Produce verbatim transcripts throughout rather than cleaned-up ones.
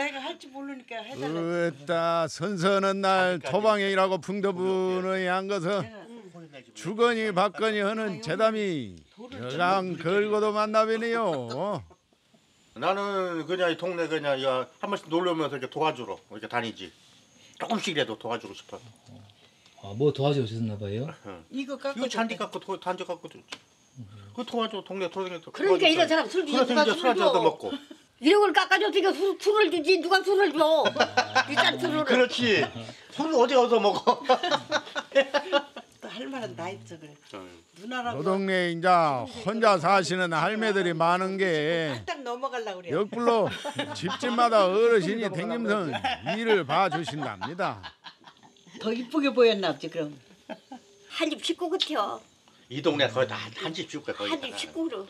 내가 할지 모르니까 해달라고. 으따 선선한 날 토방행이라고 풍더분의 한 것은 주거니 받거니 하는 재담이 여강 걸고도 만나뵈네요. 나는 그냥 이 동네 그냥 야, 한 번씩 놀러 오면서 이렇게 도와주러 이렇게 다니지. 조금씩이라도 도와주고 싶어. 아, 뭐 도와주셨나 봐요? 이거 깎고 이거 잔디 깎고 도, 단지 깎고 그 도와줘 동네 돌아다니면서. 그러니까 이런 사람 술 주지 누가 이제 술을 술 한잔 줘. 먹고. 이런 걸 깎아줬으니까 술, 술을 주지 누가 술을 줘. 비싼 술을. 그렇지. 술을 어디 가서 먹어. 또 할 말은 다 있어 그래. 응. 누나라고. 요 동네 이제 혼자 사시는 할매들이 많은 게 딱 넘어가려고 그래. 역불로 집집마다 어르신이 댕기면서 일을 봐주신답니다. 더 이쁘게 보였나 보지 그럼. 한 집 식구 같아요. 이 동네 거의 다 한 집 줄까 거의. 한 집 식구로.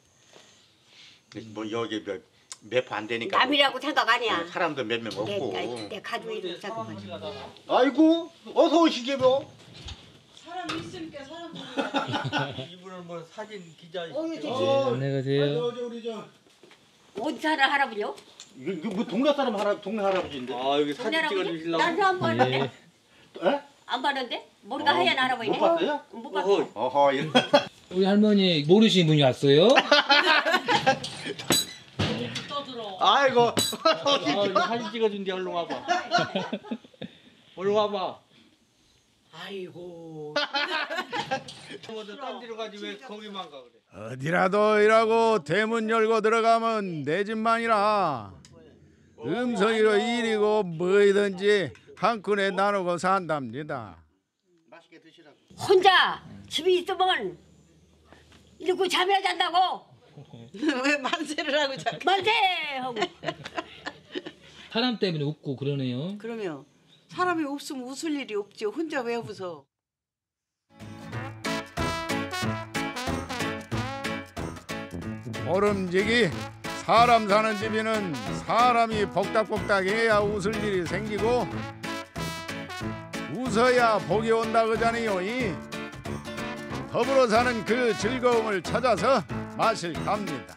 뭐 여기 몇 매포 안 되니까. 남이라고 생각 아니야. 사람도 몇 명 내, 없고. 내, 내 가족 이름 생각하지. 아이고 어서 오시게 뭐. 사람 있으니까 사람 이분은 뭐 사진 기자. 어, 네, 안녕하세요. 어디 사는 할아버지요? 이거, 이거 뭐 동네 사람 할아 동네 할아버지인데. 아 여기 사진 할아버지? 찍어주시려고. 나도 안 봤는데. 예. 에? 안 봤는데? 머리가 어, 하얀 할아버지네. 못 봤어요? 못 봤어. 어허. 어허. 이- 우리 할머니 모르시는 분이 왔어요? 아이고. 아 이거 사진 찍어준대. 얼른 와봐. 얼른 와봐. 아이고. 뭐든 딴 데로 가지 왜 거기만 가 그래. 어디라도 일하고 대문 열고 들어가면 내 집만이라 음성이로 일이고 뭐이든지 한꺼번에 나누고 산답니다. 맛있게 드시라고. 혼자 집에 있으면 이러고 잠이나 잔다고. 왜 만세를 하고 자꾸. 만세 하고. 사람 때문에 웃고 그러네요. 그러면 사람이 없으면 웃을 일이 없지. 혼자 왜 웃어? 보름지기 사람 사는 집에는 사람이 복닥복닥해야 웃을 일이 생기고 웃어야 복이 온다 그자니요. 이 더불어 사는 그 즐거움을 찾아서 마실 갑니다.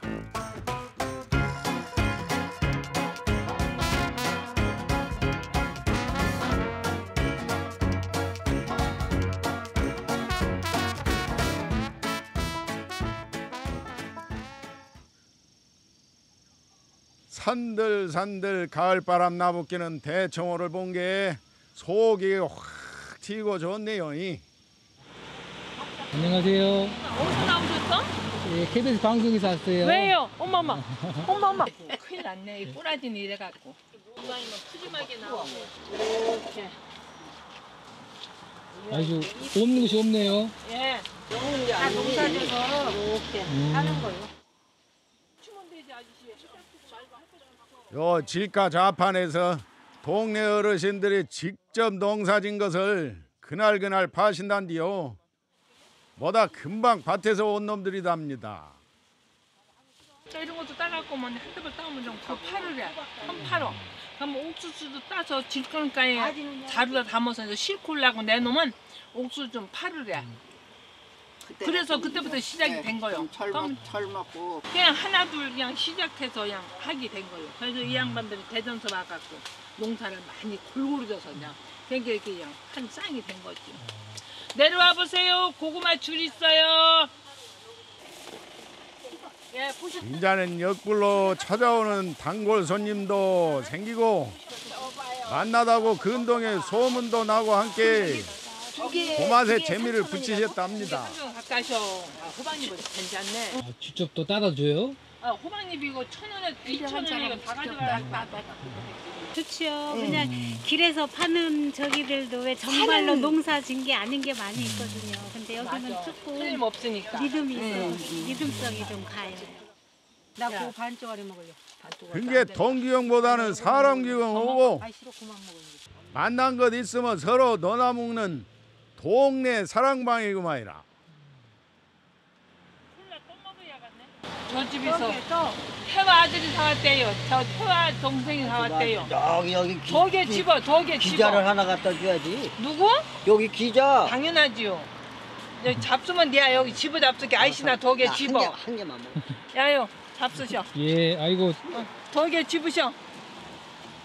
산들산들 가을바람 나부끼는 대청호를 본 게 속이 확 튀고 좋네요. 이. 안녕하세요. 어디서 나오셨어? 예, 케이비에스 방송에서 왔어요. 왜요? 엄마 엄마 엄마 엄마 큰일 났네. 이 꼬라지는 이래갖고 이마이만 푸짐하게 나오고 이렇게 아주 없는 것이 없네요. 예 다 농사져서 이렇게 음. 하는 거예요. 주면 되지 아저씨. 요 질가 좌판에서 동네 어르신들이 직접 농사진 것을 그날그날 파신단디요. 뭐다 금방 밭에서 온 놈들이답니다. 자 이런 것도 따갖고 뭐 한두 번 따오면 좀 그거 팔으래. 한 팔어. 그럼 옥수수도 따서 질끈가에 자루다 담아서 이제 실콜라고 내놓으면 옥수수 좀 팔으래. 그래서 그때부터 시작이 된 거요. 그럼 철 먹고. 그냥 하나 둘 그냥 시작해서 그냥 하게 된 거예요. 그래서 이 양반들이 대전서 와갖고 농사를 많이 골고루 져서 그냥 그러니까 이렇게 그냥 한 쌍이 된 거지. 내려와 보세요. 고구마 줄 있어요. 예, 보시. 이제는 역불로 찾아오는 단골 손님도 생기고 만나다고 근동에 소문도 나고 함께 고맛에 재미를 붙이셨답니다. 좀 가까이셔. 아, 호박잎은 괜찮네. 아, 직접 또 따라줘요? 아, 호박잎 이거 천 원에 이천 원에 이거 다 가져가. 좋지요. 그냥 길에서 파는 저기들도 왜 정말로 농사 진 게 아닌 게 많이 있거든요. 근데 여기는 조금 틀림없으니까. 믿음이 있어. 믿음성이 좀 가요. 나 그거 반쪽짜리 먹을래. 반쪽짜리. 그게 동기형보다는 사람 기형하고 아 싫어 그만 먹어. 만난 것 있으면 서로 너나먹는 동네 사랑방이구만이라. 콜라 또 먹어야겠네. 저 집에서 태화 아들이 사왔대요. 저 태화 동생이 사왔대요. 여기 여기 기, 저게 기- 집어, 저게 집어. 기자를 하나 갖다 줘야지. 누구? 여기 기자. 당연하지요. 여기 잡수면 돼야 여기 집어 잡수게 아이씨나 더게 야, 한 집어. 개, 한 개만 먹어. 야요 잡수셔. 예, 아이고 더게 집으셔.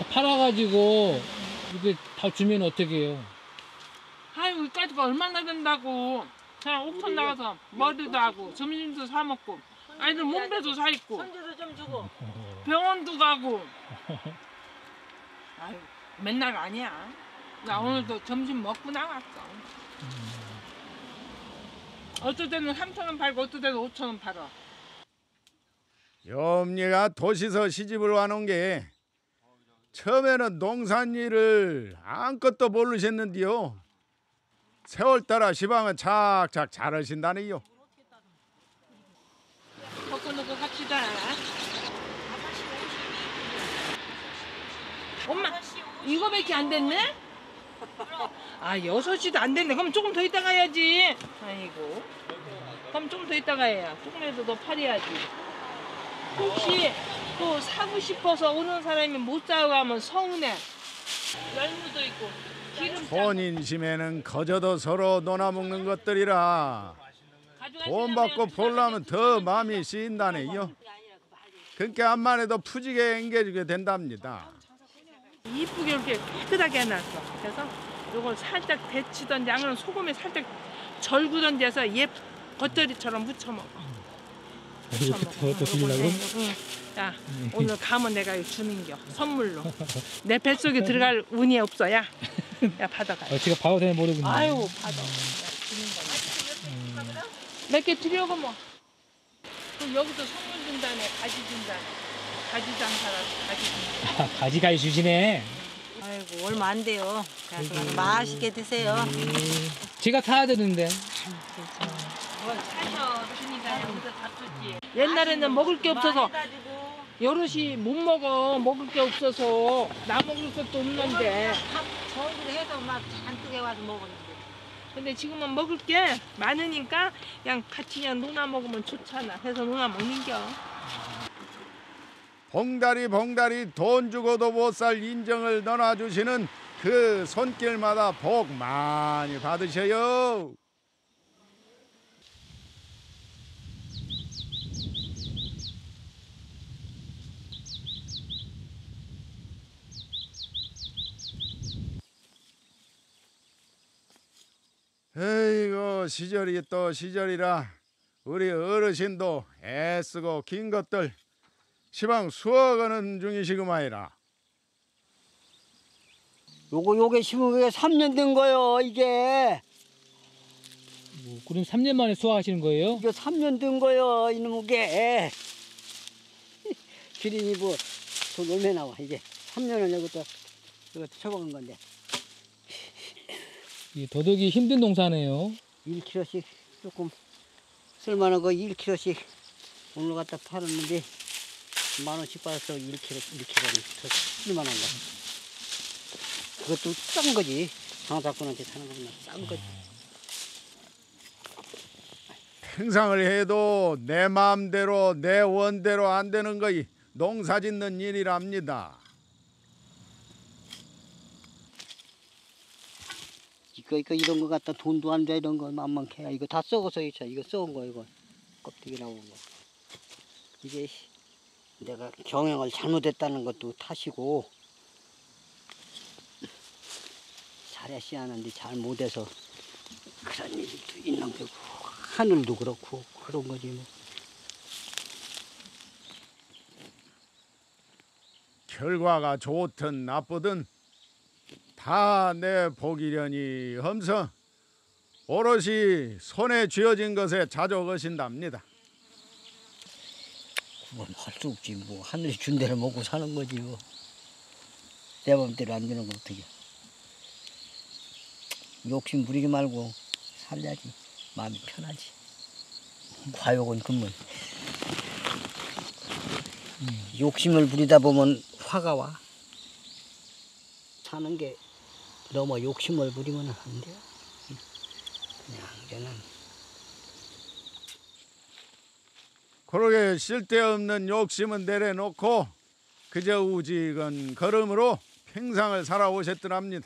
팔아가지고 이게 다 주면 어떻게 해요? 아이고 이까지가 얼마나 된다고. 그냥 옥천 나가서 머리도 하고 점심도 사 먹고 아이들 몸빼도 사 입고 손주도 좀 주고. 병원도 가고. 아유 맨날 아니야. 나 오늘도 점심 먹고 나왔어. 어떨 때는 삼천 원 팔고 어떨 때는 오천 원 팔아. 염리가 도시서 시집을 와놓은 게 처음에는 농산일을 아무것도 모르셨는데요. 세월 따라 시방은 착착 잘하신다네요. 섞어놓고 갑시다. 엄마 이거밖에 안 됐네? 아 여섯 시도 안 됐네. 그럼 조금 더 있다 가야지. 아이고. 그럼 조금 더 있다 가야. 조금이라도 더 팔아야지. 혹시 또 사고 싶어서 오는 사람이 못 사고 가면 서운해. 열무도 있고 기름 혼인심에는 거저도 서로 논아먹는 것들이라 돈 받고 보려면 더 마음이 쓰인다네요. 그러니까 암만 해도 푸지게 앵겨주게 된답니다. 이쁘게 이렇게 깨끗하게 해놨어. 그래서 이걸 살짝 데치던지 아니면 소금에 살짝 절구던지 해서 얘 겉절이처럼 무쳐 먹어. 이거 더 드리려고? 응. 야 오늘 가면 내가 이거 주는겨 선물로. 내 뱃속에 들어갈 운이 없어. 야, 야 받아가. 어, 제가 봐도 되나 모르겠네. 아유 받아. 주는 거야. 몇 개 드려고 뭐. 그럼 여기서 선물 준다네. 가지 준다네. 가지 장사라고 가지 준다. 아, 가지가지 주시네. 아이고 얼마 안 돼요. 그래서 맛있게 드세요. 제가 타야 되는데. 뭘 사셔 주니까 여기서 다 주지. 옛날에는 먹을 게 없어서 여럿이 못 먹어. 먹을 게 없어서 나 먹을 것도 없는데. 저기로 해서 막 잔뜩 해와서 먹었는데. 근데 지금은 먹을 게 많으니까 그냥 같이 그냥 논아 먹으면 좋잖아. 해서 논아 먹는겨. 봉다리 봉다리 돈 주고도 못 살 인정을 넣어주시는 그 손길마다 복 많이 받으셔요. 에이고 시절이 또 시절이라 우리 어르신도 애쓰고 긴 것들 시방 수확하는 중이시구마이라. 요거 요게 심은 게 삼 년 된 거요 이게. 뭐, 그럼 삼 년 만에 수확하시는 거예요? 이거 삼 년 된 거요 이놈게. 기린이 뭐돈 얼마 나와 이게. 삼 년을 이것도 이것도 쳐먹은 건데. 이 더덕이 힘든 농사네요. 일 킬로그램씩 조금 쓸만한 거 일 킬로그램씩 오늘 갖다 팔았는데 만 원씩 받아서 일 킬로그램, 일 킬로그램 더 쓸만한 거. 그것도 싼 거지. 장사꾼한테 사는 거보다 싼 거지. 평상을 해도 내 마음대로 내 원대로 안 되는 거이 농사 짓는 일이랍니다. 이거 이거 이런 거 갖다 돈도 안 돼 이런 거 만만해. 이거 다 썩어서 있어. 이거 썩은 거 이거 껍데기 나온 거. 이게 내가 경영을 잘못했다는 것도 탓이고 잘했어야 하는데 잘못해서 그런 일도 있는 거고 하늘도 그렇고 그런 거지 뭐. 결과가 좋든 나쁘든 다 내 복이려니 험서 오롯이 손에 쥐어진 것에 자족하신답니다. 그건 할 수 없지 뭐. 하늘이 준 대로 먹고 사는 거지 뭐. 내 맘대로 안 되는 거 어떻게. 욕심 부리지 말고 살려야지. 마음이 편하지. 과욕은 금물. 욕심을 부리다 보면 화가 와. 사는 게 너무 욕심을 부리면 안 돼요. 그냥 저는 그러게 쓸데없는 욕심은 내려놓고 그저 우직은 걸음으로 평상을 살아오셨더랍니다.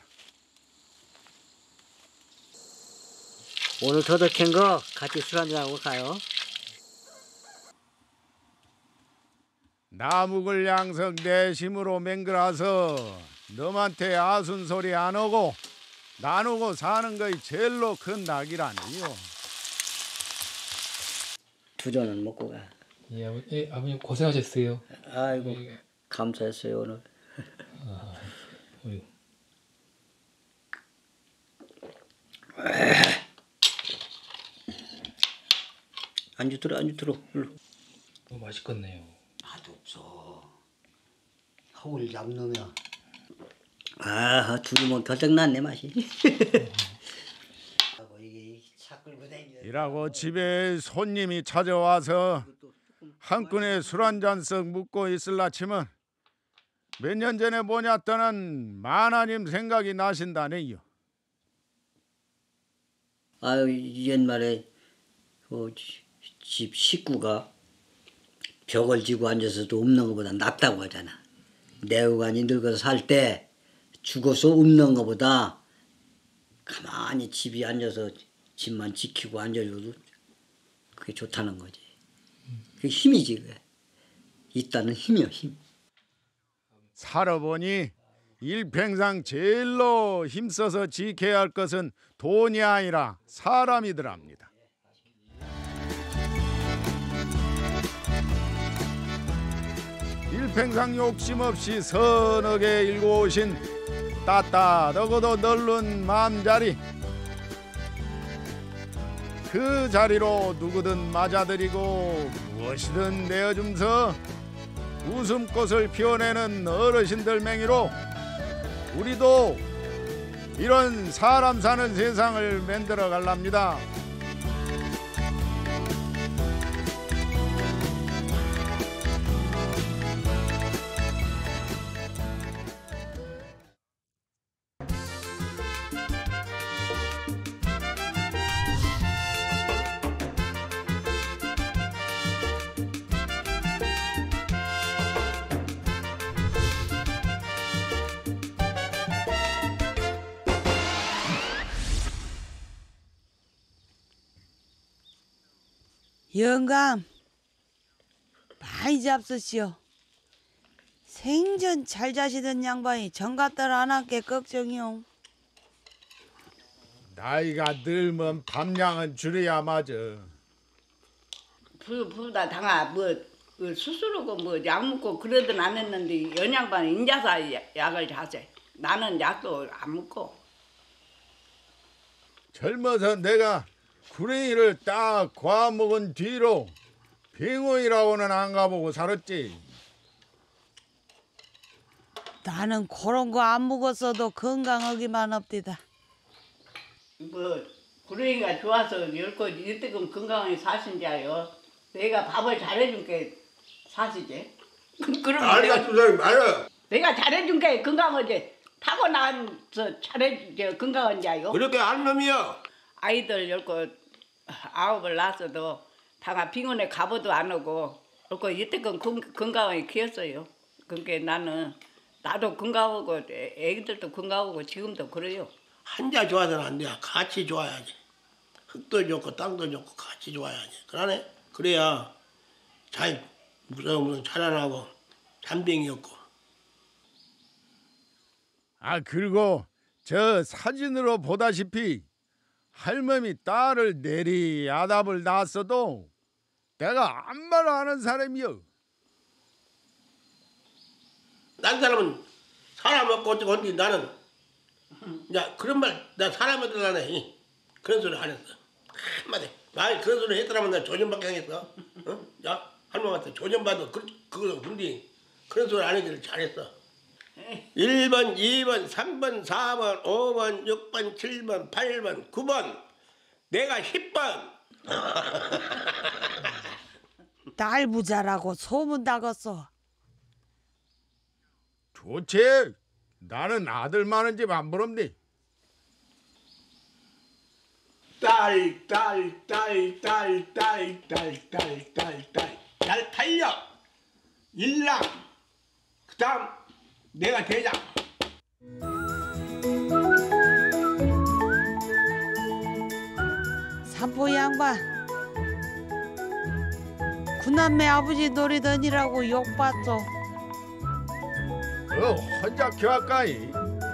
오늘 더덕한 거 같이 술 한잔하고 가요. 나무글 양석 내심으로 맹글어서 너한테 아순 소리 안 오고 나누고 사는 거이 제일로 큰 낙이라니요. 두 잔은 먹고 가. 예, 아버, 예, 아버님 고생하셨어요. 아이고 예. 감사했어요 오늘. 아, 어휴. 안주 들어 안주 들어. 너무 맛있겠네요. 맛 없어. 허울 잡놈이야. 아 죽이면 덜떡 났네 맛이. 하고 이게 차 끌고 다니냐. 이라고 집에 손님이 찾아와서 한 끈에 술 한 잔씩 묻고 있을라 치면 몇 년 전에 뭐냐 떠난 만화님 생각이 나신다네요. 아유 옛말에 그 집 식구가 벽을 지고 앉아서도 없는 것보다 낫다고 하잖아. 내후관이 늙어서 살 때 죽어서 없는 것보다 가만히 집에 앉아서 집만 지키고 앉아줘도 그게 좋다는 거지. 그게 힘이지 그게. 있다는 힘이야 힘. 살아보니 일평생 제일로 힘써서 지켜야 할 것은 돈이 아니라 사람이더랍니다. 일평생 욕심 없이 선하게 일궈오신 따뜻하고도 넓은 마음자리, 그 자리로 누구든 맞아들이고 무엇이든 내어줌서 웃음꽃을 피워내는 어르신들 맹위로 우리도 이런 사람 사는 세상을 만들어 갈랍니다. 영감 많이 잡수시오. 생전 잘 자시던 양반이 정갑들 안 할게 걱정이오. 나이가 들면 밥량은 줄여야 맞아. 부, 부다 당아 뭐, 뭐 수술하고 뭐 약 먹고 그러든 안 했는데 연양반이 인자서 약- 약을 자세. 나는 약도 안 먹고. 젊어서 내가 구레이를 딱 과먹은 뒤로 병원이라고는 안 가보고 살았지. 나는 그런 거 안 먹었어도 건강하기만 합디다. 뭐 구렁이가 좋아서 열거 이때금 건강하게 사신자요. 내가 밥을 잘해준 게 사시지. 그러면 알가 내가, 주사님 말아. 내가 잘해준 게 건강하지. 타고나서 잘해 건강한 자요. 그렇게 안 놈이야. 아이들 열거 아홉을 낳았어도 다가 병원에 가보도 안 오고 그리고 이때껏 건강하게 키웠어요. 그러니까 나는 나도 건강하고 애- 애기들도 건강하고 지금도 그래요. 한자 좋아서는 안 돼. 같이 좋아야지. 흙도 좋고 땅도 좋고 같이 좋아야지. 그러네. 그래야 잘 무서우면 자라나고 잔병이 없고. 아 그리고 저 사진으로 보다시피 할머니 딸을 내리 아답을 낳았어도 내가 아무 말 안 하는 사람이여. 딴 사람은 사람 없고 어쩌고 한데 나는 야 그런 말 나 사람 들라네. 그런 소리 안 했어. 한마디 말 그런 소리 했더라면 나 조전밖에 안 했어. 어? 야 할머니한테 조전받아 그 그거 근데 그런 소리 안 하기를 잘했어. 일 번, 이 번, 삼 번, 사 번, 오 번, 육 번, 칠 번, 팔 번, 구 번 내가 십 번. 딸 부자라고 소문 나갔어. 좋지. 나는 아들 많은 집 안 부럽니. 딸, 딸, 딸, 딸, 딸, 딸, 딸, 딸, 딸, 잘 달려. 일랑. 그다음 내가 대장. 삼포 양반 구남매 아버지 노리더니라고 욕봤어. 그 혼자 키워까이.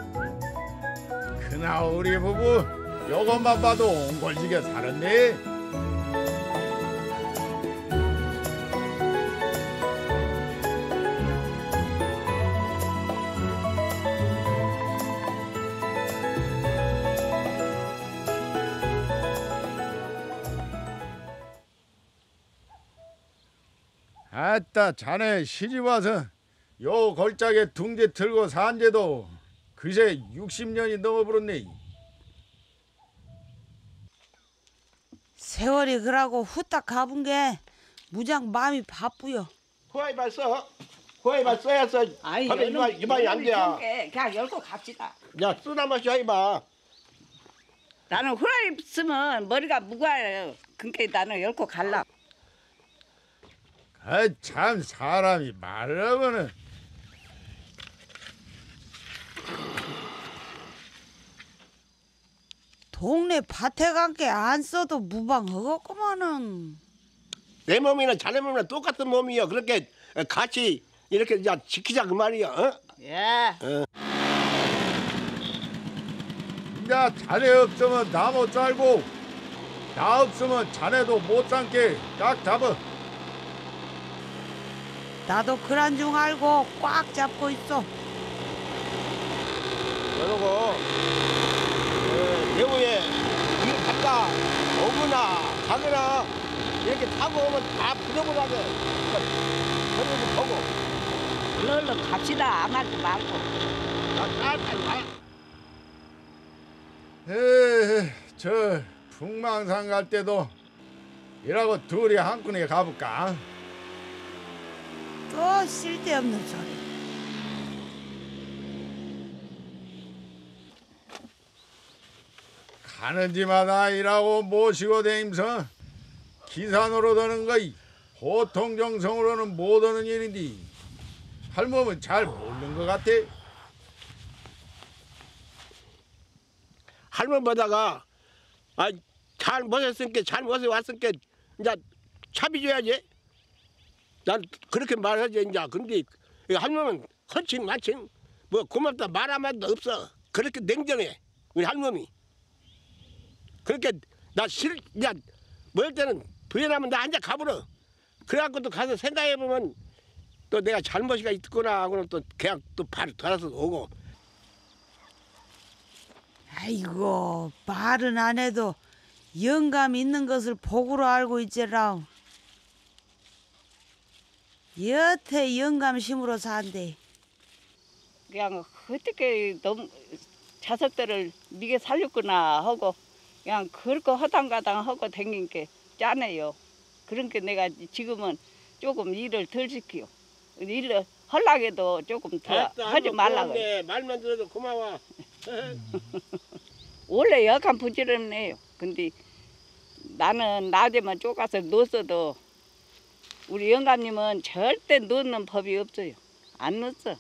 그나 우리 부부 요것만 봐도 옹골지게 살았네. 아따 자네 시집와서 요 걸작에 둥지 틀고 산지도 그새 육십 년이 넘어버렸네. 세월이 그러고 후딱 가본 게 무장 마음이 바쁘요. 후아이만 써. 후아이만 써야 써. 아이 하면 이만 이만이 안 돼. 그냥 열고 갑시다. 야 쓰나 마셔 이마. 나는 후라이 쓰면 머리가 무거워요. 그러니까 나는 열고 갈라. 아 참 사람이 말하면은 동네 밭에 간 게 안 써도 무방하겠구만은. 내 몸이나 자네 몸이나 똑같은 몸이여. 그렇게 같이 이렇게 자 지키자 그 말이야. 어? 예. 어. 이제 자네 없으면 나 못 살고 나 없으면 자네도 못 살게 딱 잡아. 나도 그런 중 알고 꽉 잡고 있어. 여러분 어, 대구에 일 갔다 오거나 가거나 이렇게 타고 오면 다 부정부정하게 그러니까 보고 얼른 얼른 갑시다. 아무 말도 말고. 나따뜻하게 가. 에이, 저 풍망산 갈 때도 이라고 둘이 한꺼번에 가볼까? 또 쓸데없는 소리. 가는 집마다 일하고 모시고 다니면서 기사 노릇하는 거이 보통 정성으로는 못 하는 일인데 할멈은 잘 모르는 것 같아. 할머니 보다가 아, 잘 모셨으니까 잘 모셔 왔으니까 이제 차비 줘야지. 난 그렇게 말하지 이제. 근데 할머니는 헌칭 만칭 뭐 고맙다 말 한마디도 없어. 그렇게 냉정해 우리 할머니. 그렇게 나 싫, 야, 뭐 때는 부인하면 나 앉아 가버려. 그래갖고 또 가서 생각해보면 또 내가 잘못이가 있구나 하고는 또 그냥 또 바로 돌아서 오고. 아이고 말은 안 해도 영감 있는 것을 복으로 알고 있지라. 여태 영감심으로 산대. 그냥 어떻게 너무 자석들을 미게 살렸구나 하고 그냥 그렇게 허당가당 하고 댕긴 게 짜네요. 그러니까 내가 지금은 조금 일을 덜 시키요. 일을 하려고 조금 더 아따, 하지 말라고. 고맙네. 말만 들어도 고마워. 원래 약간 부지런해요. 근데 나는 낮에만 쪼가서 넣었어도 우리 영감님은 절대 넣는 법이 없어요. 안 넣었어.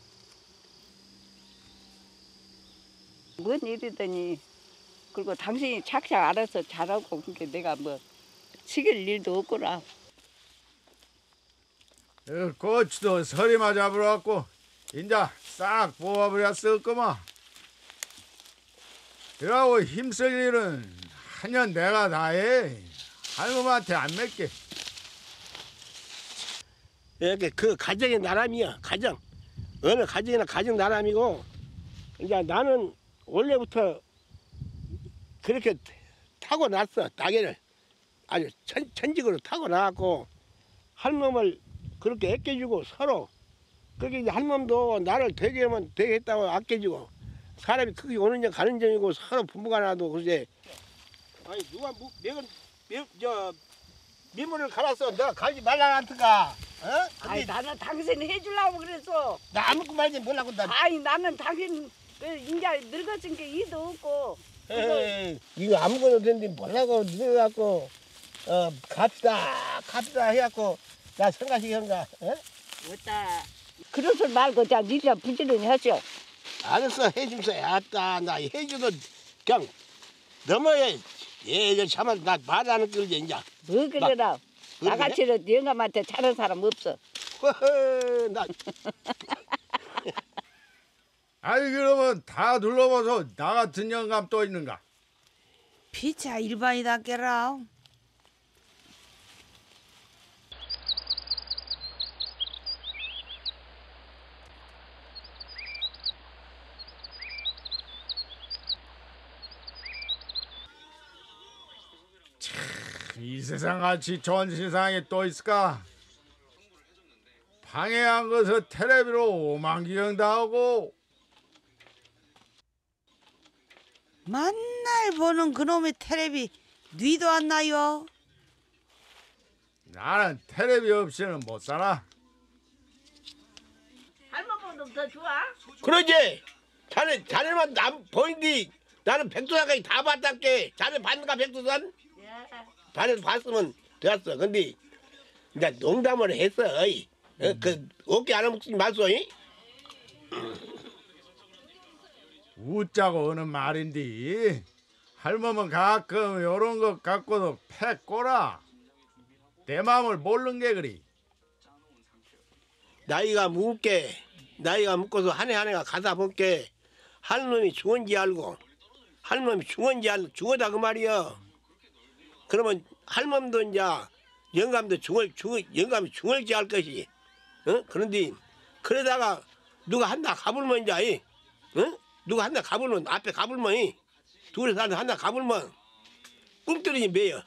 뭔 일이더니 그리고 당신이 착착 알아서 잘하고 그러니까 내가 뭐 시킬 일도 없구나. 어, 고추도 서리마 잡으러갖고 인자 싹 뽑아버렸을거만. 이라고 힘쓸 일은 한년 내가 다 해. 할머니한테 안 맺게. 이렇게 그 가정의 나람이야. 가정. 어느 가정이나 가정 나람이고 이제 나는 원래부터 그렇게 타고났어. 따개를 아주 천, 천직으로 타고나갖고 할멈을 그렇게 아껴주고 서로 그렇게 이제 할멈도 나를 되게 하면 되게 했다고 아껴주고 사람이 크게 오는 점 가는 점이고 서로 부부가 나도 그제 아니 누가 뭐 매건 저 미물을 갈았어. 내가 가지 말라 한테가 어? 아니 나는 당신이 해주려고 그랬어. 나 아무것도 말지 몰라고 나. 아니 나는 당신 그 인자 늙어진 게 이도 없고. 에이, 이거 아무것도 됐는데 뭐라고 늙어갖고 어 갑시다 갑시다 해갖고 나 성가시킨가. 어? 어따 그러지 말고 자 니가 부지런히 하죠. 알았어 해줌서 아따 나 해줘도 그냥 넘어야 얘저 참아 나 말하는 끌지 이제. 뭐 그래라. 나같이는 영감한테 잘하는 사람 없어. 나 아이 그러면 다 둘러봐서 나 같은 영감 또 있는가? 피차 일반이다 깨라. 이 세상같이 좋은 세상이 또 있을까? 방해한 것을 텔레비로 오만기경 당하고 만날 보는 그놈의 텔레비 뉘도 안 나요. 나는 텔레비 없이는 못 살아. 할머니도 더 좋아? 그러지. 자네 자네만 남 보인디 나는 백두산까지 다 봤단께. 자네 봤는가 백두산? 예. 자네 봤으면 되었어. 근데 이제 농담을 했어. 어이. 어, 그 어깨 안 먹지 마소. 웃자고 하는 말인데 할머니는 가끔 요런 것 갖고도 패 꼬라. 내 마음을 모르는 게 그리. 나이가 묵게 나이가 묵고서 한 해 한 해가 가다 볼게 할머니 죽은지 알고 할머니 죽은지 알고 죽어다 그 말이여. 그러면 할머니도 이제 영감도 죽을 죽 영감이 죽을지 알 것이. 어? 그런데 그러다가 누가 한다 가불면 이제 어? 누가 한다 가불면 앞에 가불면 둘이서 한다 가불면 꿈틀이니 매여.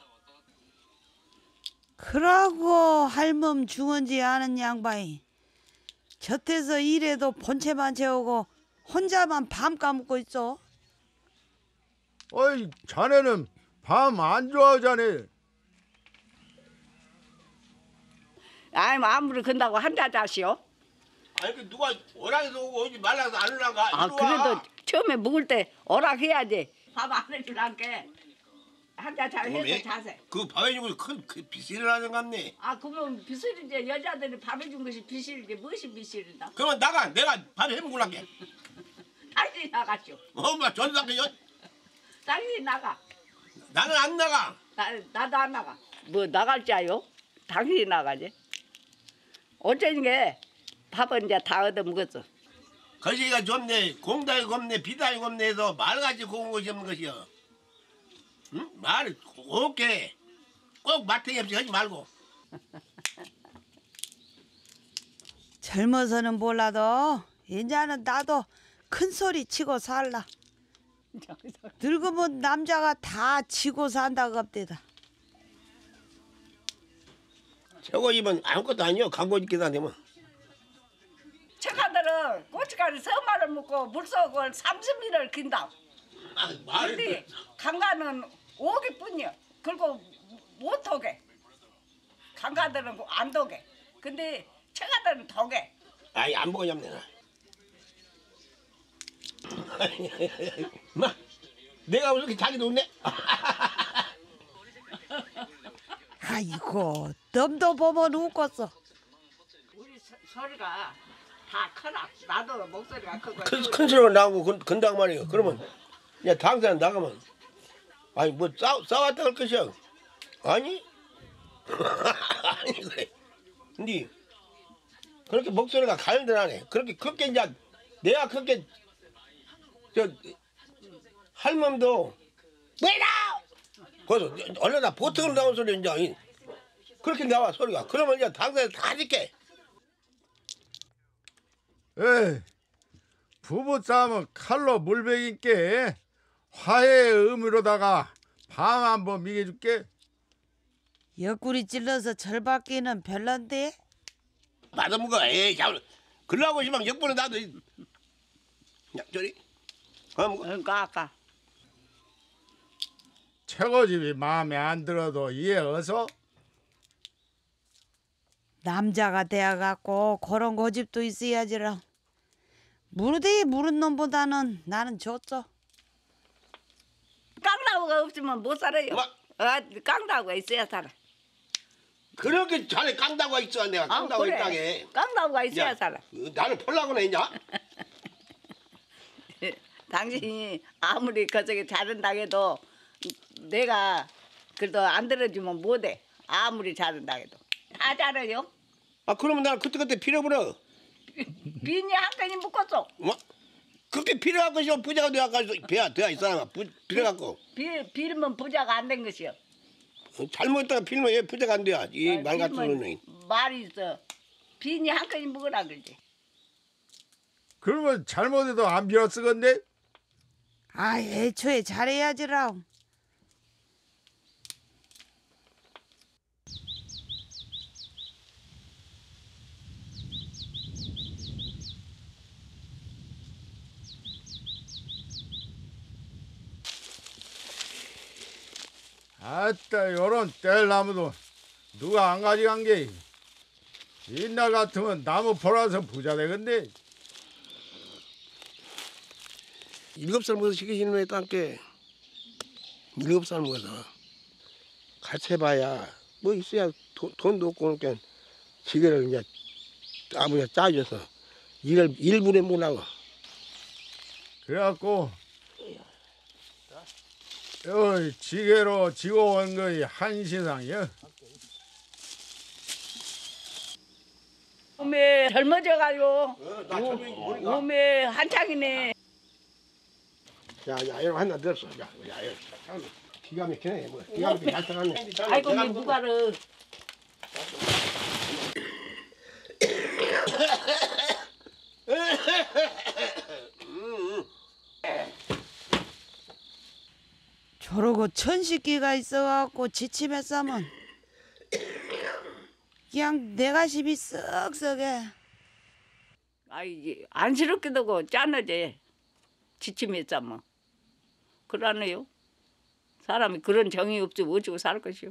그러고 할멈 죽은지 아는 양반이 곁에서 일해도 본체만 채우고 혼자만 밤 까먹고 있어. 어이 자네는 밤 안 좋아하자네. 아이 뭐 아무리 근다고 한자 자시오. 아니 그 누가 오락에서 오고 오지 말라서 안 오란가? 아 그래도 처음에 먹을 때 오락해야지. 밥 안 해주란게 한자 잘 해서 자세. 그 밥해 주고 큰그 비실을 하는 같네. 아 그러면 비실이지. 여자들이 밥 해준 것이 비실이지 무엇이 비실이다. 그러면 나가 내가 밥 해먹으란게. 당신이 나가쇼. 엄마 전화게 연. 당신이 나가. 나는 안 나가. 나, 나도 안 나가. 뭐 나갈 자요? 당신이 나가지. 어쩌니게 밥은 이제 다 얻어먹었어. 거시기가 좋네. 공다이 곱네. 비다이 곱네 해서 말같이 고운 것이 없는 것이여. 응? 말을 곱게 꼭 마탱이 없이 하지 말고. 젊어서는 몰라도 이제는 나도 큰 소리 치고 살라. 늙으면 남자가 다 치고 산다고 합대다. 저거이면 아무것도 아니요. 광고 있기도 되면. 처가들은 고춧가루 서마를 먹고 물속을 삼십 일을 긴다. 아, 말을. 근데 강가는 오 개뿐이요. 그리고 못 오게. 강가들은 안 도게. 근데 처가들은 도게. 아이 안 먹어 잡내. 마, 내가 왜 이렇게 자기 좋네? 아이고 놈도 보면 웃겠어. 우리 소, 소리가 다 커나. 나도 목소리가 크고. 큰, 큰 소리가 나오고 근, 근당 말이에요. 그러면 야 당사는 나가면 아니 뭐 싸, 싸웠다 할 것이야. 아니? 아니 그래. 근데 그렇게 목소리가 가열되나네. 그렇게 크게 이제 내가 그렇게 저 할멈도 왜나? 거기서 얼른 다 보통으로 나온 소리 이제 그렇게 나와 소리가. 그러면 이제 당사에 다 듣게. 에이 부부싸움은 칼로 물베긴게 화해의 의미로다가 밤 한번 미개줄게. 옆구리 찔러서 절받기는 별론데. 맛없는거 에이 잘 그러고 싶으면 역보는 나도 야 저리 그러니까 아까 최고집이 마음에 안 들어도 이해어서 남자가 되어갖고 그런 고집도 있어야지라. 무르대에 무른 놈보다는 나는 좋죠. 깡다구가 없으면 못 살아요. 뭐? 아, 깡다구가 있어야 살아. 그렇게 자네 깡다구가 있어 내가 아, 깡다구 그래. 있다게. 깡다구가 있어야 야, 살아. 나를 폴라고 했냐? 당신이 아무리 그저기 잘한다 해도 내가 그래도 안 들어주면 못해. 아무리 잘한다 해도 다 잘해요. 아 그러면 나 그때그때 빌어버려. 빈이 한 칸이 묶었어. 뭐? 그렇게 빌어갖고 있으면 부자가 되어가지고 돼야 돼야 이 사람아. 부- 빌어갖고 빌 빌면 부자가 안 된 것이요. 잘못했다가 빌면 얘 부자가 안 돼야. 이 말 같은 빌면 놈이. 말이 있어. 빈이 한 칸이 묶으라 그러지. 그러면 잘못해도 안 빌어 쓰건데? 아, 애초에 잘해야지라. 아따 요런 뗄나무도 누가 안 가져간 게 옛날 같으면 나무 벌어서 부자 되건데. 일곱 살 먹어서 시키시는 애 땅게 일곱 살 먹어서 같이 해봐야 뭐 있어야 돈, 돈도 없고 그러니까 지게를 이제 아버지가 짜줘서 일을 일분에 못 나고. 그래갖고 요 지게로 지고 온 거이 한시상이야. 몸에 젊어져가요. 몸에 한창이네. 야야 이거 하나 들었어. 야, 야, 야, 참 기가 막히네. 뭐 기가 막히게 잘 따랐네. 아이고 내 누가를. 저러고 천식기가 있어갖고 지침했으면 그냥 내가 집이 썩썩해. 아이 안쓰럽기도 짠하지. 지침했자 뭐. 그러네요. 사람이 그런 정이 없지 어쩌고 살 것이요.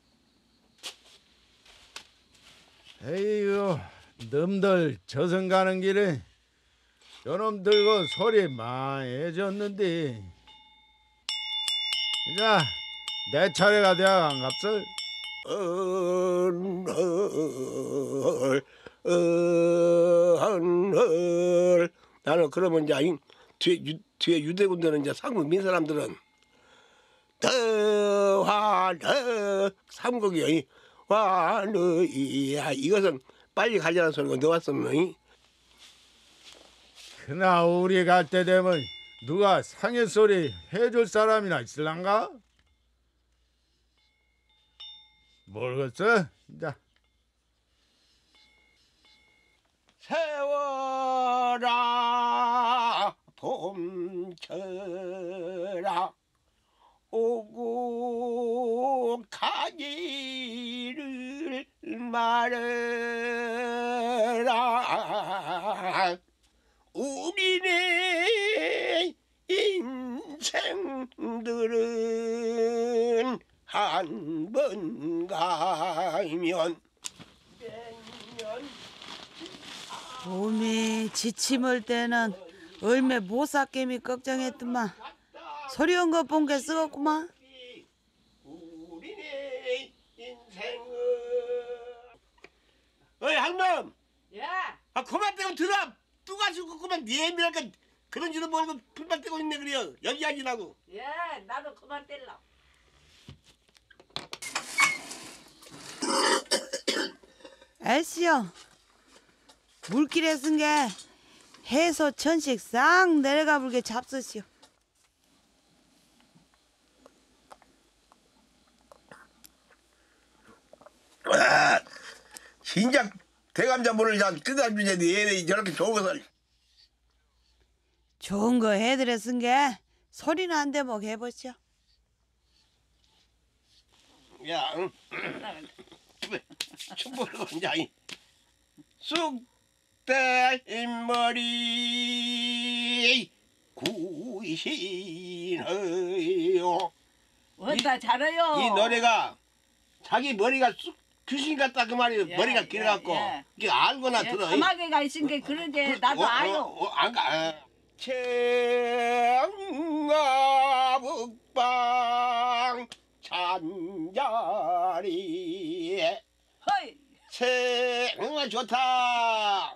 에이구 놈들 저승 가는 길에 요놈 들고 소리 많이 해줬는데 이제 내 차례가 돼야 안 값을. 언헐 언헐 나는 그러면 이제 이 뒤에 유, 뒤에 유대군들은 이제 삼국 민 사람들은 더화더 삼국이 와너이야 이것은 빨리 가자는 소리가 나왔었노. 그나 우리 갈 때 되면 누가 상해 소리 해줄 사람이나 있을란가? 모르겠어. 이제 세워라 봄철아 오고 가기를 말해라. 우리네 인생들은 한 번 가면 몸이 지침을 때는 얼매 못 삭겜이 걱정했더만 소리 온 거 본 게 쓰겠구만. 우리네 인생은 어이 항놈 야. 아 그만 떼고 들어. 누가 죽고 그만 예민하니까 그런 줄은 모르고 풀만 떼고 있네. 그래요 여기 하지라고. 예, 나도 그만 뗄라. 애쓰여 물길에 쓴 게 해서 천식 싹 내려가 불게 잡수시오. 와, 진짜 대감자 물을 잘 뜯어주지. 얘네 저렇게 좋은 것을. 좋은 거 해들에 쓴 게 소리는 안 대목 해보시오. 야, 응. 춤부르고 이제 쑥대 머리 구시네요. 원다 잘해요. 이 노래가 자기 머리가 쑥 귀신 같다 그 말이에요. 예, 머리가 예, 길어갖고 예. 이게 알거나 예, 들어. 가마귀가 있은 게 그러지. 나도 어, 아요. 어, 어, 안 가. 청아 북방 잔자리에 허이. 새 정말 좋다.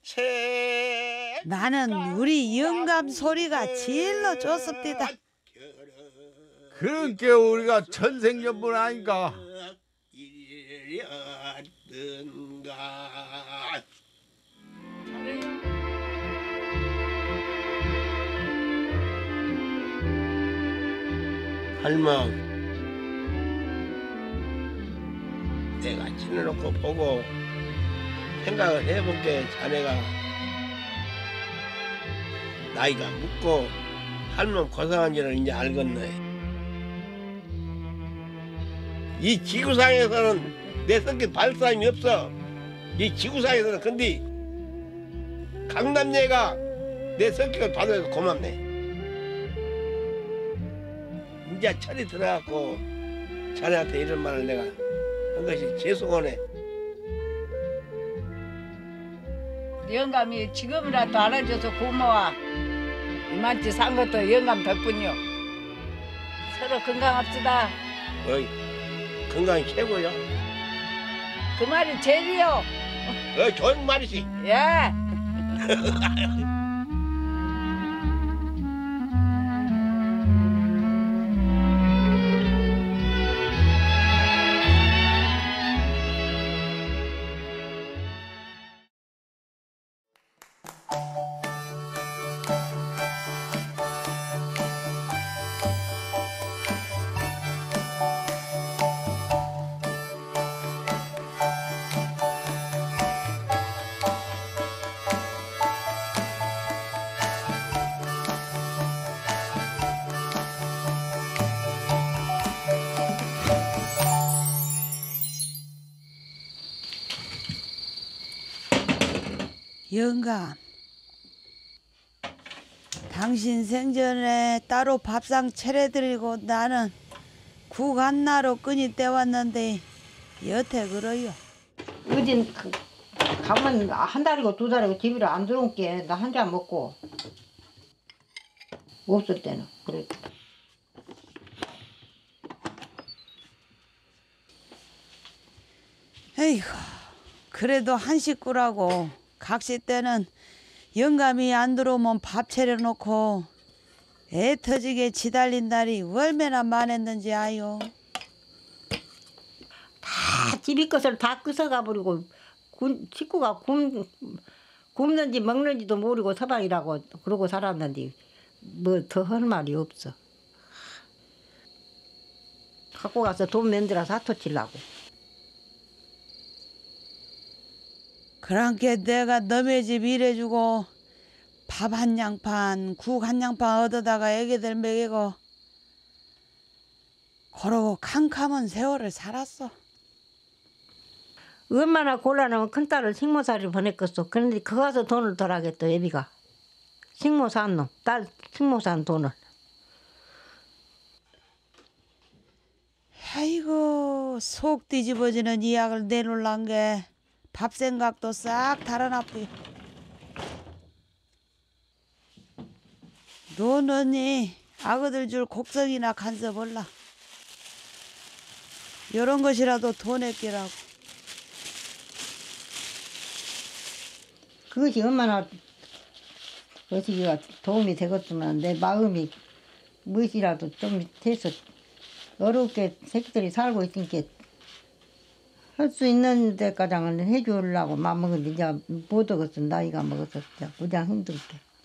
새 나는 우리 영감 소리가 제일로 좋습니다. 그런 게 우리가 천생연분 아닌가? 살렸던가. 할멈, 내가 지내놓고 보고 생각을 해볼게. 자네가 나이가 묻고 할멈 고생한지를 이제 알겠네. 이 지구상에서는 내 성격 발 사람이 없어. 이 지구상에서는. 근데 강남녀가 내 성격을 받아서 고맙네. 이제 철이 들어갖고 자네한테 이런 말을 내가 한 것이 죄송하네. 영감이 지금이라도 알아줘서 고마워. 이만치 산 것도 영감 덕분이요. 서로 건강합시다. 어이, 건강이 최고요. 그 말이 제일이요. 어, 좋은 말이지. 예. 영감, 당신 생전에 따로 밥상 차려드리고 나는 국 한나로 끈이 떼왔는데 여태 그러요. 어딘 그, 가면 한 달이고 두 달이고 집에 안 들어온 게 나 한 잔 먹고 없을 때는 그래. 에이구, 그래도 한 식구라고 각시 때는 영감이 안 들어오면 밥 차려놓고 애 터지게 지달린 날이 얼마나 많았는지 아요. 다 집이 것을 다 끄서가 버리고 군, 식구가 굶, 굶는지 먹는지도 모르고 서방이라고 그러고 살았는데 뭐 더 할 말이 없어. 갖고 가서 돈 만들어 사토 치려고. 그랑께 내가 너네 집 일해주고 밥 한 양판, 국 한 양판 얻어다가 애기들 먹이고 그러고 캄캄한 세월을 살았어. 얼마나 곤란하면 큰딸을 식모살이를 보냈겠어. 그런데 그 가서 돈을 덜하겠다 애비가. 식모 산 놈, 딸 식모 산 돈을. 아이고 속 뒤집어지는 이약을 내놓을란 게 밥 생각도 싹 달아나쁘요. 너는 아그들 줄 곡성이나 간서 볼라. 요런 것이라도 돈에 끼라고. 그것이 얼마나 어시기가 도움이 되겠지만 내 마음이 무엇이라도 좀 돼서 어렵게 새끼들이 살고 있으니까 할 수 있는 데까지는 해주려고 마음먹었는데 이제 못 하겠어. 나이가 먹어서 그냥 힘들게.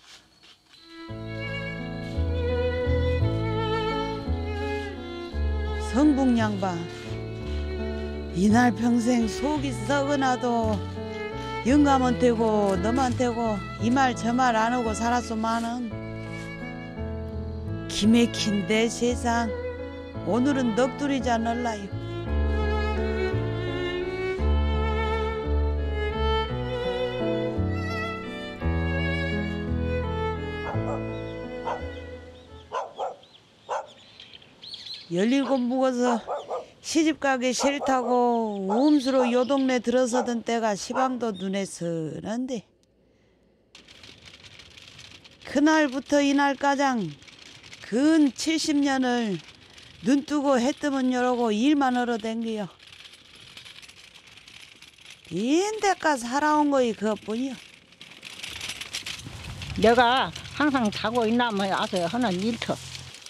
성북 양반, 이날 평생 속이 썩어나도 영감은 되고 너만 되고 이 말 저 말 안 하고 살았소만은 기맥힌 내 세상 오늘은 넋두리지 않을라요. 열일곱 묵어서 시집가기 싫다고 우음수로 요 동네 들어서던 때가 시방도 눈에 서는데 그날부터 이날까장 근 칠십 년을 눈뜨고 해뜨면 여러고 일만 하러 댕기요. 인데까 살아온 거이 그것뿐이요. 내가 항상 자고 있나면 와서 하는 일터.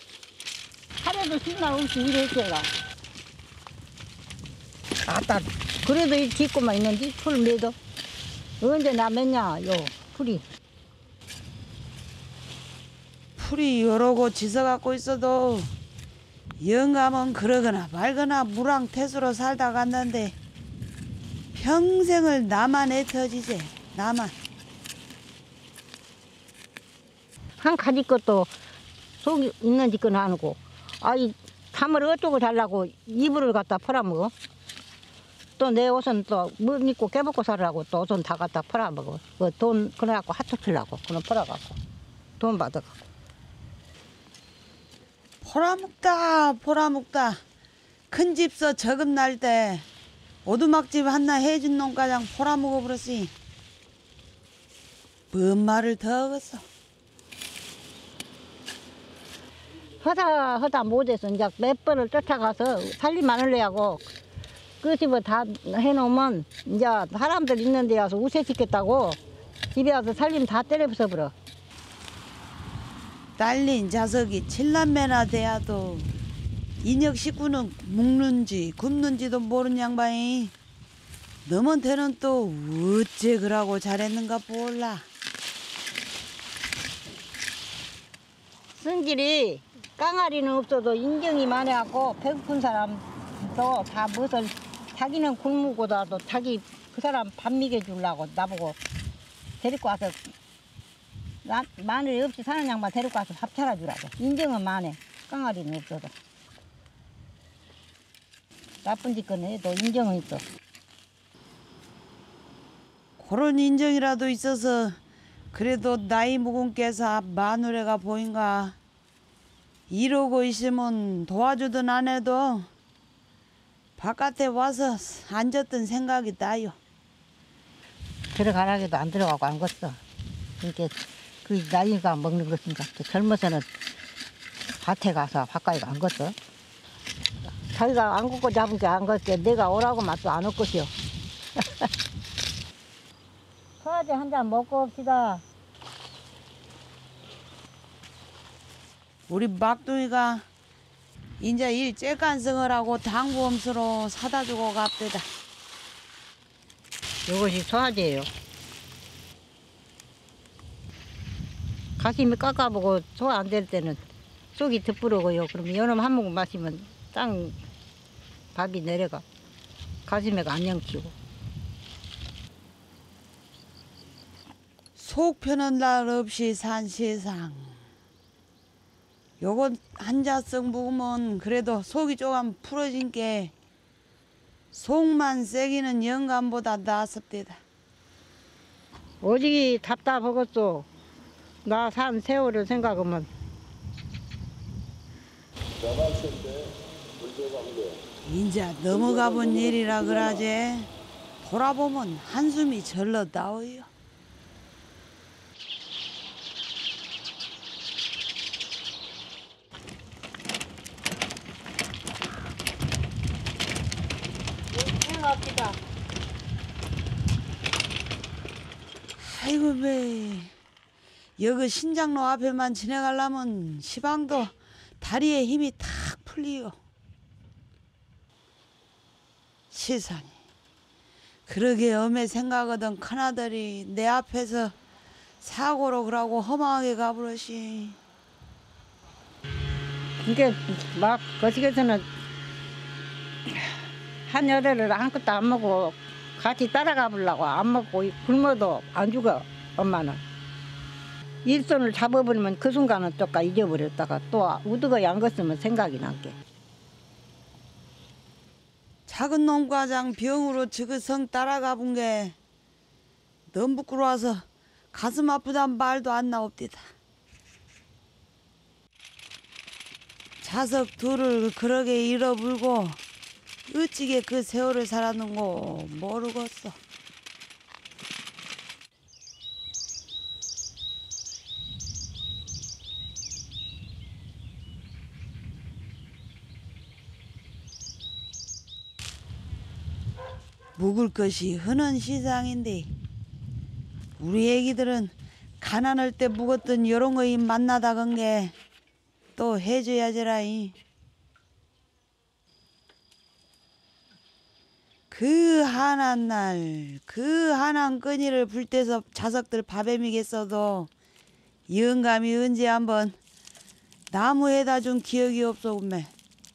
하루도 신나 없이 일했어요. 아따 그래도 이 뒷고만 있는지 풀 매도 언제 나 맺냐 요 풀이. 풀이 여러 곳 지서갖고 있어도 영감은 그러거나 말거나 무랑태수로 살다 갔는데 평생을 나만 애터지지. 나만. 한 가지 것도 속이 있는지 건 아니고 아이 담을 어쩌고 달라고 이불을 갖다 팔아먹어. 또 내 옷은 또 뭐 입고 깨벗고 살라고 또 옷은 다 갖다 팔아먹어. 그 돈 그래갖고 하트 치려고 그는 팔아갖고 돈 받아갖고. 포라묵다 포라묵다. 큰 집서 저금 날 때 오두막집 하나 해준 놈가장 포라묵어 버렸으니 뭔 말을 더 하겠어. 허다 허다 못해서 이제 몇 번을 쫓아가서 살림 많을래 하고 그 집을 다 해놓으면 이제 사람들 있는 데 와서 우세시켰다고 집에 와서 살림 다 때려 부숴버려. 딸린 자석이 칠남매나 돼야도 인혁 식구는 묵는지 굽는지도 모르는 양반이 너한테는 또 어째 그러고 잘했는가 몰라. 성질이 깡아리는 없어도 인정이 많아갖고 배고픈 사람도 다 무엇을 자기는 굶고다도 자기 그 사람 밥 먹여주려고 나보고 데리고 와서 나, 마늘이 없이 사는 양반 데리고 와서 밥 차려주라고. 인정은 많아. 깡아리는 없어도. 나쁜 짓건 해도 인정은 있어. 그런 인정이라도 있어서 그래도 나이 묵은 깨서 마누라가 보인가. 이러고 있으면 도와주든 안 해도 바깥에 와서 앉았던 생각이 나요. 들어가라기도 안 들어가고 안 걷어. 그러니까 그 나이가 먹는 것인가. 젊어서는 밭에 가서 바깥에 안 걷어. 자기가 안 걷고 잡은 게 안 걷게 내가 오라고 맛도 안 올 것이요. 소화제 한 잔 먹고 옵시다. 우리 막둥이가 이제 일 째간성을 하고 당구엄수로 사다 주고 갑대다. 이것이 소화제예요. 가슴이 깎아보고 소화 안 될 때는 속이 득부르고요. 그러면 연음 한 모금 마시면 땅 밥이 내려가. 가슴에가 안녕 치고. 속 펴는 날 없이 산 세상. 요거 한 잔씩 먹으면 그래도 속이 조금 풀어진 게 속만 세기는 영감보다 낫습니다. 오직이 답답하겠소. 나 산 세월을 생각하면. 인자 넘어가 본 일이라 그러지. 돌아보면 한숨이 절로 나와요. 갑시다. 아이고 배 여기 신장로 앞에만 지나가려면 시방도 다리에 힘이 탁 풀리요. 세상에 그러게 엄해 생각하던 큰아들이 내 앞에서 사고로 그러고 허망하게 가버렸시. 이게 막 거시기에서는 한 여자를 아무것도 안 먹고 같이 따라가 보려고 안 먹고 굶어도 안 죽어. 엄마는 일손을 잡아버리면 그 순간은 또까 잊어버렸다가 또 우드가 안 갔으면 생각이 난게. 작은 놈과장 병으로 지그성 따라가 본 게 너무 부끄러워서 가슴 아프단 말도 안 나옵디다. 자석 둘을 그러게 잃어불고 어찌게 그 세월을 살았는고 모르겠어. 묵을 것이 흔한 시상인데 우리 애기들은 가난할 때 묵었던 요런 거이 만나다 간 게 또 해줘야지라이. 그 한한 날, 그 한한 끈이를 불 때서 자석들 밥에 미겠어도 영감이 언제 한번 나무에다 준 기억이 없어, 엄매.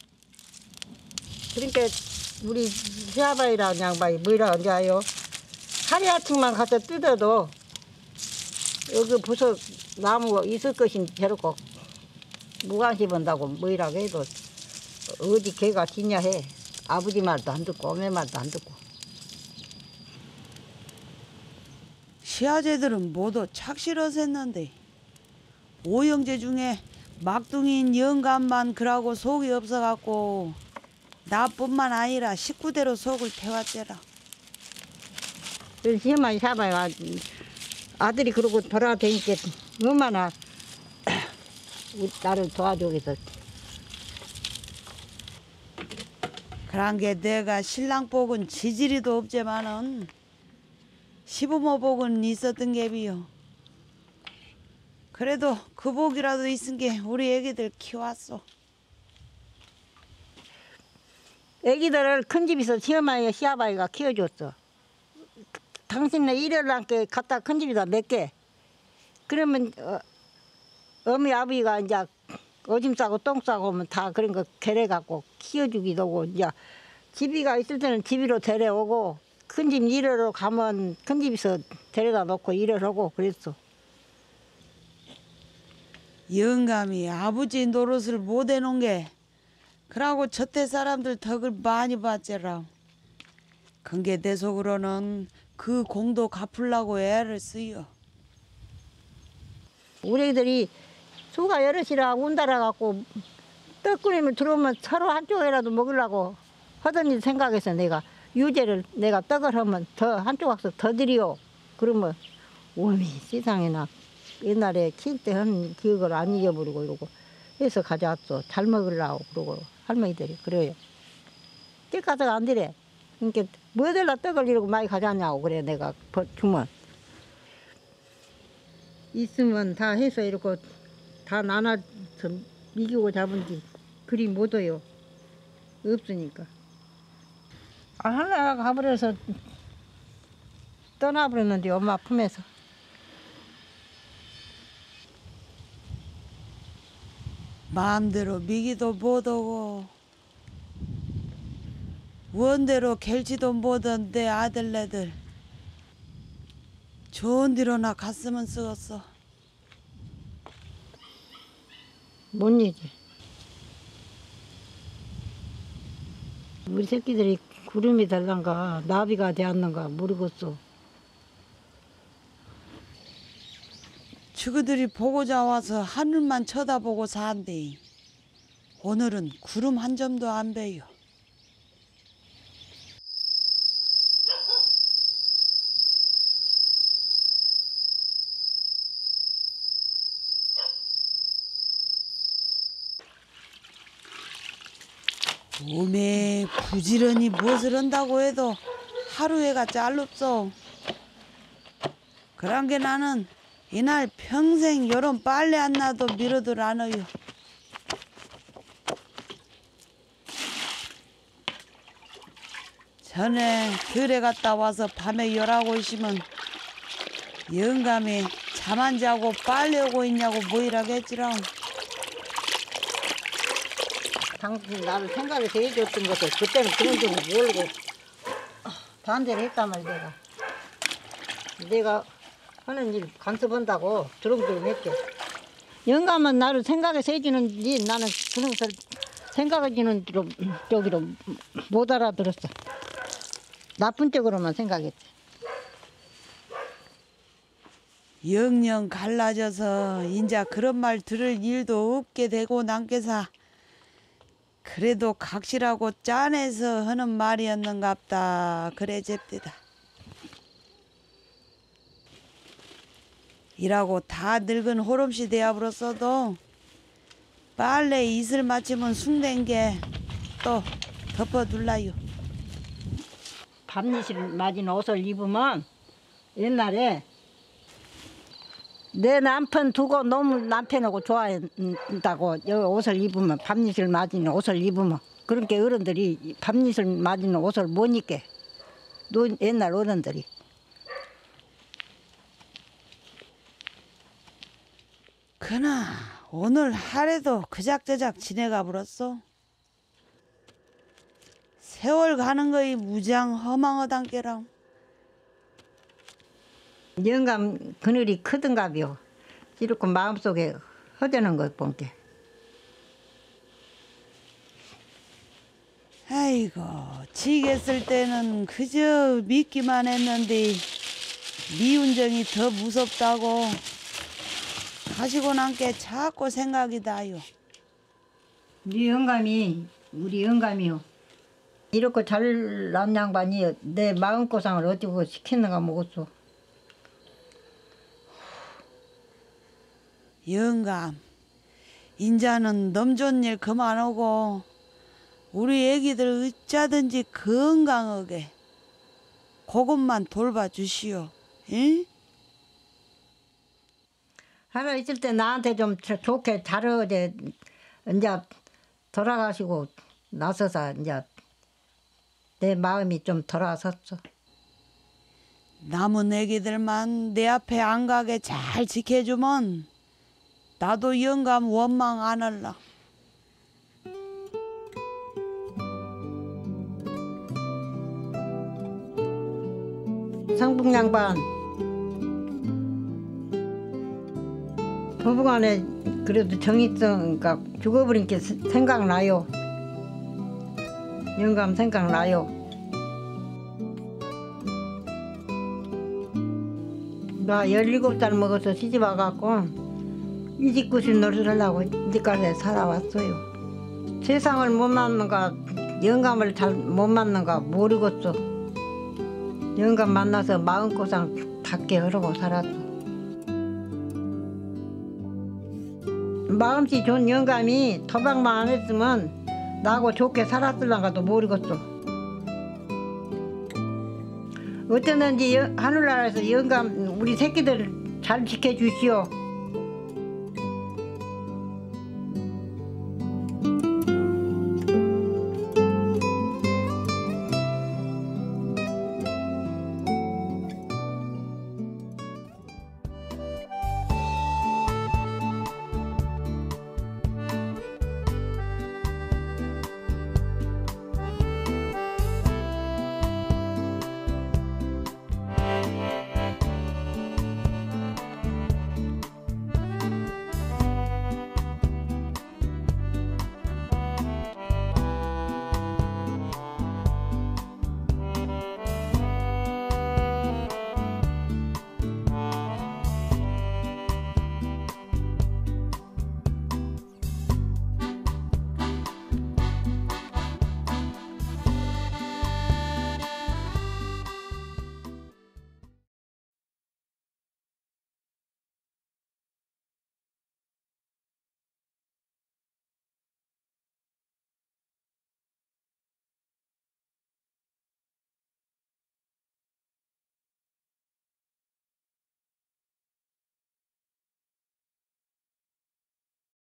그러니까 우리 시아바이라는 양반이 뭐라 언제 와요? 하루아침만 가서 뜯어도 여기 부서 나무 있을 것인 저렇고 무관시 본다고 뭐라고 해도 어디 개가 지냐 해. 아버지 말도 안 듣고 어메 말도 안 듣고. 시아제들은 모두 착실어서 했는데 오형제 중에 막둥이인 영감만 그러고 속이 없어갖고 나뿐만 아니라 식구대로 속을 태웠대라. 시어머니 사봐요. 아들이 그러고 돌아다니까 얼마나 나를 도와주겠어. 그런 게 내가 신랑 복은 지지리도 없지만은 시부모 복은 있었던 게비요. 그래도 그 복이라도 있은 게 우리 애기들 키웠어. 애기들을 큰 집에서 시어머니가 시아바이가 키워줬어. 당신네 일요일 함께 갖다 큰 집에다 몇 개. 그러면 어, 어머니 아버지가 이제 오줌 싸고 똥 싸고 오면 다 그런 거 개래갖고 키워주기도 하고 이제 집이가 있을 때는 집으로 데려오고 큰 집 일하러 가면 큰 집에서 데려다 놓고 일을 하고 그랬어. 영감이 아버지 노릇을 못 해놓은 게 그러고 저때 사람들 덕을 많이 봤제라. 그게 내 속으로는 그 공도 갚으려고 애를 쓰여. 우리 애들이 수가 여럿이라 운달아 갖고 떡끓이면 들어오면 서로 한쪽이라도 먹으려고 하더니 생각해서 내가 유제를 내가 떡을 하면 더 한쪽 학석 더 드리오. 그러면 어미 세상에나 옛날에 킬 때 한 기억을 안 잊어버리고 이러고 해서 가져왔어. 잘 먹으려고 그러고 할머니들이 그래요. 떡 가져가 안 되래. 그러니까 뭐들라 떡을 이러고 많이 가져왔냐고 그래 내가 주면. 있으면 다 해서 이러고 다 나눠서 이기고 잡은지 그리 못 와요. 없으니까. 아, 하나가 가버려서 떠나버렸는데 엄마 품에서. 마음대로 미기도 못하고 원대로 갤지도 못한 내 아들네들 좋은 데로나 갔으면 쓰겠어. 뭔 얘기? 우리 새끼들이 구름이 달란가 나비가 되었는가 모르겠어. 주그들이 보고자 와서 하늘만 쳐다보고 산대. 오늘은 구름 한 점도 안 배요. 오메 부지런히 무엇을 한다고 해도 하루에가 짤롭소. 그런 게 나는 이날 평생 요런 빨래 안 놔도 미루들 않아요. 전에 들에 갔다 와서 밤에 열하고 있으면 영감이 잠 안 자고 빨래 오고 있냐고 뭐이라고 했지롱. 당신 나를 생각해서 해줬던 것을 그때는 그런 줄 모르고 반대를 했단 말이야 내가. 내가 하는 일 간섭한다고 두렁두렁 했지. 영감은 나를 생각해서 해주는지 나는 그런 것을 생각해주는 쪽으로 못 알아들었어. 나쁜 쪽으로만 생각했지. 영영 갈라져서 인자 그런 말 들을 일도 없게 되고 남께사 그래도 각실하고 짠해서 하는 말이었는갑다. 그래 잽디다. 이라고 다 늙은 호름씨 되어버렸어도 빨래 이슬 맞추면 숭된 게 또 덮어둘라요. 밤낮을 맞은 옷을 입으면 옛날에 내 남편 두고 너무 남편하고 좋아한다고 이 옷을 입으면 밤낮을 맞은 옷을 입으면 그렇게 어른들이 밤낮을 맞은 옷을 못 입게 노, 옛날 어른들이. 그나 오늘 하루도 그작저작 지내가 버렸어. 세월 가는 거이 무장 허망하단께라. 영감 그늘이 크던가비요. 이렇게 마음속에 허전한 걸 본게. 아이고 지겠을 때는 그저 믿기만 했는데 미운정이 더 무섭다고 가시고 난게 자꾸 생각이 나요. 우리 영감이 우리 영감이요. 이렇게 잘난 양반이 내 마음고상을 어쩌고 시키는가 먹었어. 영감 인자는 넘 좋은 일 그만하고 우리 애기들 어쩌든지 건강하게 그것만 돌봐주시오. 응? 하나 있을 때 나한테 좀 좋게 잘하게 이제 돌아가시고 나서서 이제 내 마음이 좀 돌아섰어. 남은 애기들만 내 앞에 안 가게 잘 지켜주면 나도 영감 원망 안 할라. 상북 양반 부부간에 그래도 정있어. 그러니까 죽어버린 게 생각나요. 영감 생각나요. 나 열일곱 살 먹어서 시집 와갖고 이십구 세 노릇을 하려고 이제까지 살아왔어요. 세상을 못 만는가 영감을 잘 못 만는가 모르겠어. 영감 만나서 마음고상 닿게 하려고 살았어. 마음씨 좋은 영감이 도박만 안 했으면 나하고 좋게 살았을랑가도 모르겠어. 어쩌는지 하늘나라에서 영감 우리 새끼들 잘 지켜주시오.